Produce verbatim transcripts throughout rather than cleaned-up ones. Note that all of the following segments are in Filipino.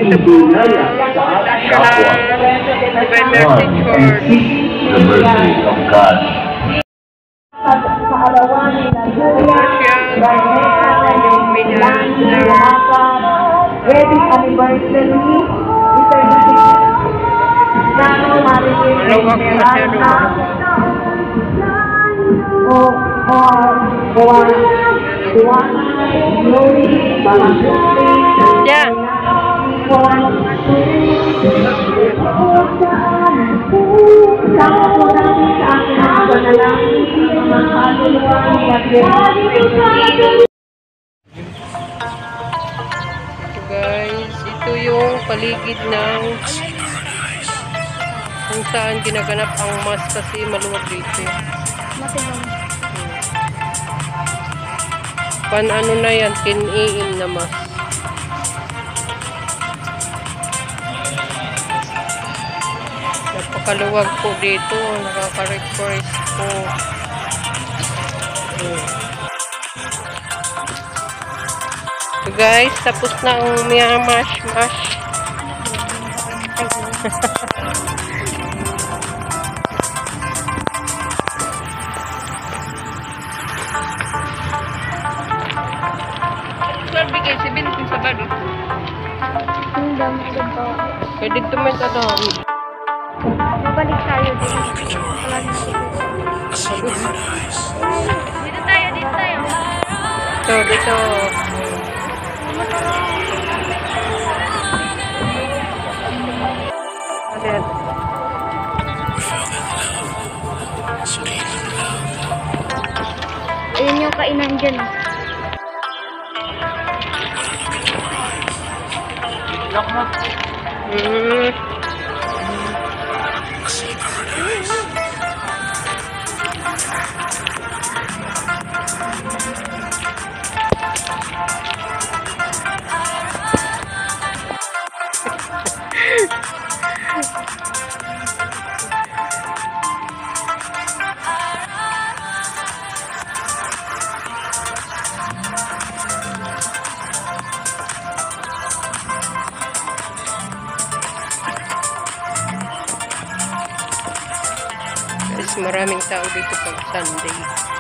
Ito po ang National Divine Mercy Church. The mercy of God. Yung Minasa. Wedding anniversary. Malawak masyado. O, o, o, Yeah. So guys, ito yung paligid ng kung saan ginaganap ang mas kasi maluwag dito. Pan ano na yan, ten A M na mas. Napakaluwag po dito, nakaka-request po. Hmm. So guys, tapos na ang Mia Mash Mash. Bigay si Binti sa bado. Pwede tumin ka doon. Mabalik tayo din. Dito tayo, dito tayo. Dito, dito. Ayan. Ayun yung kainan dyan. Lock mo. Mm. Guys, maraming tao dito pag Sunday.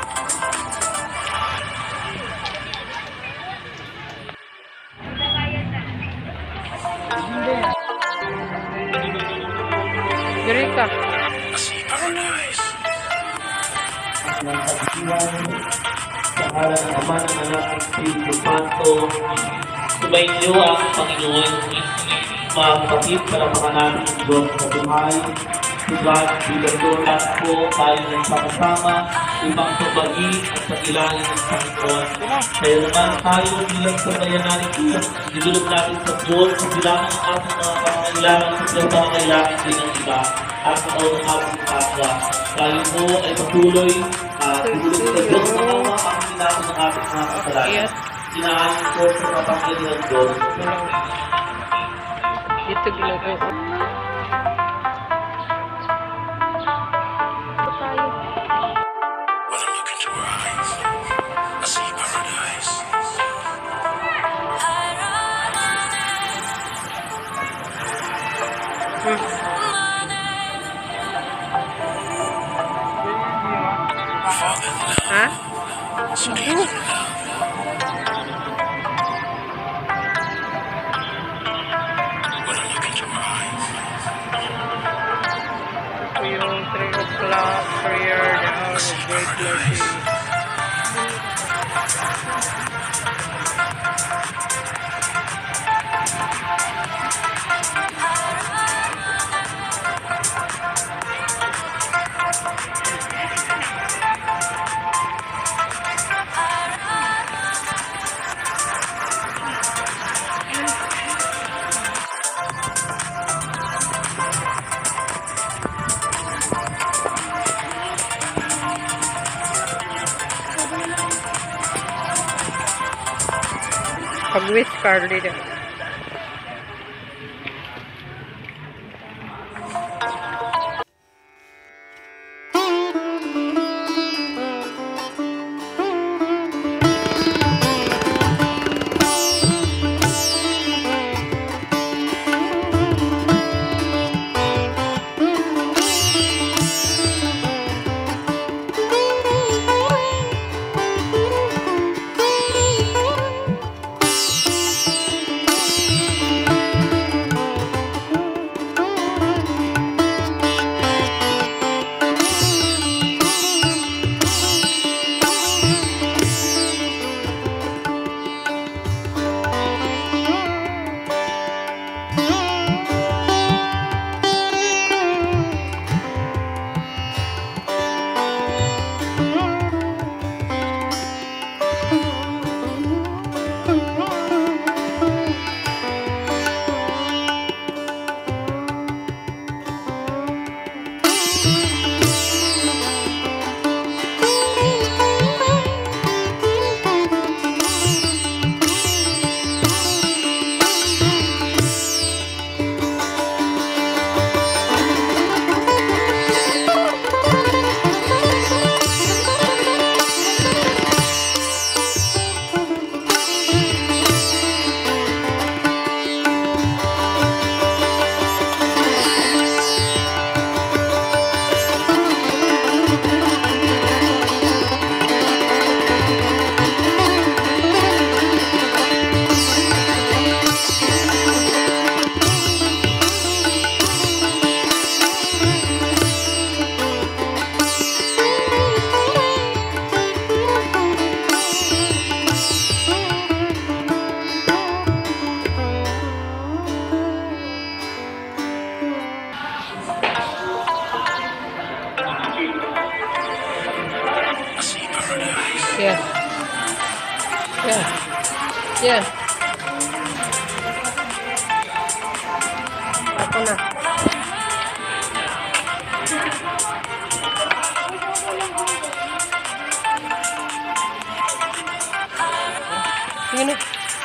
Diri ka. Sa ngalan ng Ama ng Anak ng Espiritu Santo, subayin niyo ang Panginoon, mga kapatid, palamakan natin ang Diyos sa buhay. Sugat, bilang doon lahat po tayo ng sama-sama, ibang sabagi at sa ilalim ng Panginoon. Kaya naman tayo bilang sabayanan ito, nilulog natin sa Diyos, bilang ang ating mga pangangailangan sa mga pangangailangan din ng iba at sa ng ating kapwa. Tayo po ay patuloy at nilulog sa Diyos na mga ang sinako ng ating mga kasalanan. Sinaanin po sa kapanggilan ng Diyos. Dito ginagawa. Hmm. Ha? Sige. Ito yung three o'clock prayer, the hour of great mercy. Pag-wish card dito. Yeah. Ako na. Sige na.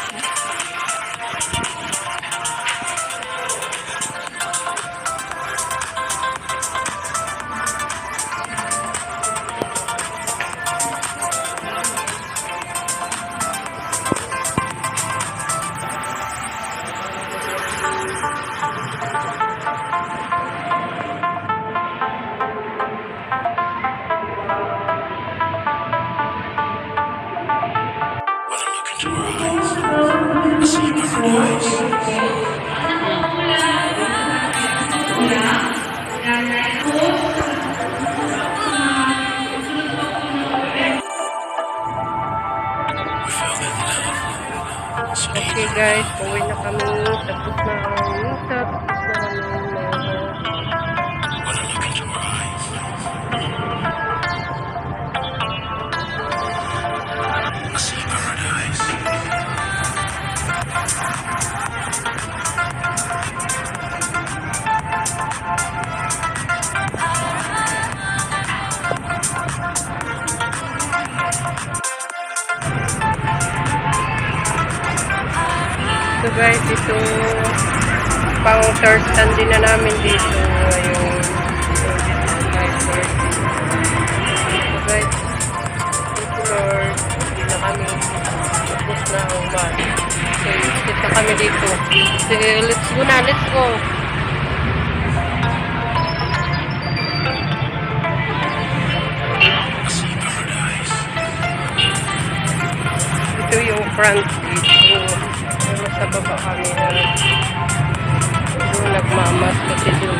Okay guys, pauwi na kami. Tapos na ang misa. Tapos na kami mga... So guys, ito pang third Sunday na namin dito ngayon. So this is my third. So guys, thank you Lord. Hindi na kami tapos na ang bus. So sit na kami dito. So let's go na, let's go. Ito yung front dito. Sa baba kami na doon nagmamas kasi doon